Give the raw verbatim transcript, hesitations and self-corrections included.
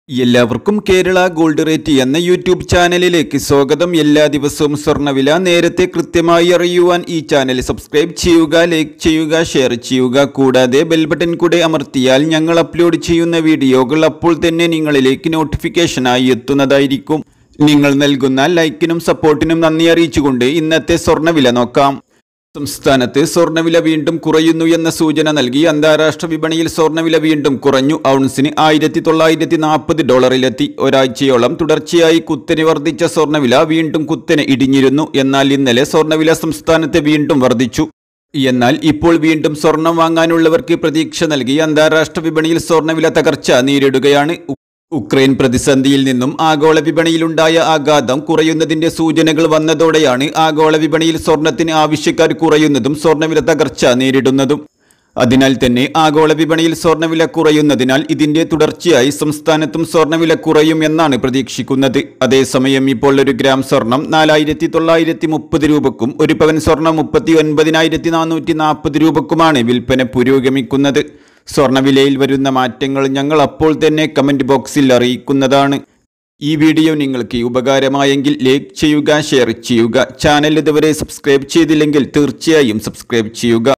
എല്ലാവർക്കും Kerala gold rate എന്ന YouTube ചാനലിലേക്ക് സ്വാഗതം. എല്ലാ ദിവസവും സ്വർണ്ണവില നേരത്തെ കൃത്യമായി അറിയുവാൻ ഈ ചാനൽ സബ്സ്ക്രൈബ് ചെയ്യുക, ലൈക്ക് ചെയ്യുക, ഷെയർ ചെയ്യുക. കൂടാതെ ബെൽ ബട്ടൺ കൂടെ അമർത്തിയാൽ ഞങ്ങൾ അപ്ലോഡ് ചെയ്യുന്ന വീഡിയോകൾ അപ്പോൾ തന്നെ നിങ്ങളിലേക്ക് നോട്ടിഫിക്കേഷനായി എത്തുന്നതായിരിക്കും. നിങ്ങൾ നൽകുന്ന ലൈക്കിനും സപ്പോർട്ടിനും നന്ദി അറിയിച്ചുകൊണ്ട് ഇന്നത്തെ സ്വർണ്ണവില നോക്കാം. സംസ്ഥാനത്ത് സ്വർണ്ണവില വീണ്ടും കുറയുന്നു എന്ന സൂചന നൽകി അന്താരാഷ്ട്ര വിപണിയിൽ സ്വർണ്ണവില വീണ്ടും കുറഞ്ഞു. ഔൺസിന് ആയിരത്തി തൊള്ളായിരത്തി നാൽപ്പത് ഡോളറിലെത്തി. ഒരാഴ്ചയോളം തുടർച്ചയായി കുത്തനെ വർദ്ധിച്ച സ്വർണ്ണവില വീണ്ടും കുത്തനെ ഇടിഞ്ഞിരുന്നു. എന്നാൽ ഇന്നലെ സ്വർണ്ണവില സംസ്ഥാനത്ത് വീണ്ടും വർദ്ധിച്ചു. എന്നാൽ ഇപ്പോൾ വീണ്ടും സ്വർണം വാങ്ങാനുള്ളവർക്ക് പ്രതീക്ഷ നൽകി അന്താരാഷ്ട്ര വിപണിയിൽ സ്വർണ്ണവില തകർച്ച നേരിടുകയാണ്. ഉക്രൈൻ പ്രതിസന്ധിയിൽ നിന്നും ആഗോള വിപണിയിലുണ്ടായ ആഘാതം കുറയുന്നതിന്റെ സൂചനകൾ വന്നതോടെയാണ് ആഗോള വിപണിയിൽ സ്വർണത്തിന് ആവശ്യക്കാർ കുറയുന്നതും സ്വർണ്ണവില തകർച്ച നേരിടുന്നതും. അതിനാൽ തന്നെ ആഗോള വിപണിയിൽ സ്വർണ്ണവില കുറയുന്നതിനാൽ ഇതിന്റെ തുടർച്ചയായി സംസ്ഥാനത്തും സ്വർണ്ണവില കുറയും എന്നാണ് പ്രതീക്ഷിക്കുന്നത്. അതേസമയം ഇപ്പോൾ ഒരു ഗ്രാം സ്വർണം നാലായിരത്തി തൊള്ളായിരത്തി മുപ്പത് രൂപക്കും ഒരു പവൻ സ്വർണം മുപ്പത്തി ഒൻപതിനായിരത്തി നാനൂറ്റി നാൽപ്പത് രൂപക്കുമാണ് വിൽപ്പന പുരോഗമിക്കുന്നത്. സ്വർണ്ണവിലയിൽ വരുന്ന മാറ്റങ്ങൾ ഞങ്ങൾ അപ്പോൾ തന്നെ കമൻറ്റ് ബോക്സിൽ അറിയിക്കുന്നതാണ്. ഈ വീഡിയോ നിങ്ങൾക്ക് ഉപകാരമായെങ്കിൽ ലൈക്ക് ചെയ്യുക, ഷെയർ ചെയ്യുക. ചാനൽ ഇതുവരെ സബ്സ്ക്രൈബ് ചെയ്തില്ലെങ്കിൽ തീർച്ചയായും സബ്സ്ക്രൈബ് ചെയ്യുക.